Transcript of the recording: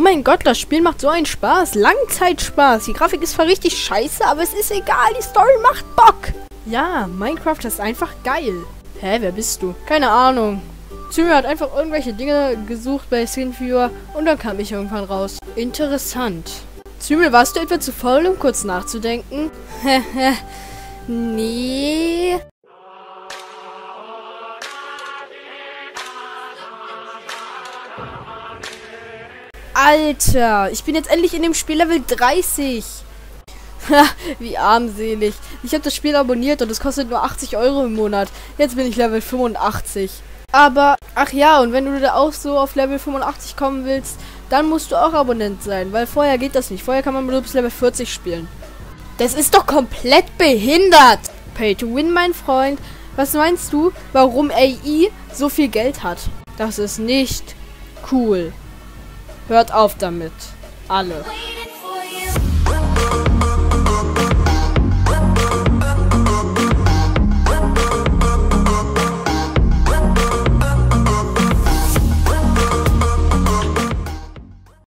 mein Gott, das Spiel macht so einen Spaß. Langzeitspaß. Die Grafik ist zwar richtig scheiße, aber es ist egal. Die Story macht Bock. Ja, Minecraft ist einfach geil. Hä, wer bist du? Keine Ahnung. Zymil hat einfach irgendwelche Dinge gesucht bei Skinviewer und dann kam ich irgendwann raus. Interessant. Zymil, warst du etwa zu faul, um kurz nachzudenken? Nee. Alter, ich bin jetzt endlich in dem Spiel Level 30. Wie armselig. Ich habe das Spiel abonniert und es kostet nur 80 € im Monat. Jetzt bin ich Level 85. Aber, ach ja, und wenn du da auch so auf Level 85 kommen willst, dann musst du auch Abonnent sein, weil vorher geht das nicht. Vorher kann man nur bis Level 40 spielen. Das ist doch komplett behindert. Pay to win, mein Freund. Was meinst du, warum AI so viel Geld hat? Das ist nicht cool. Hört auf damit. Alle.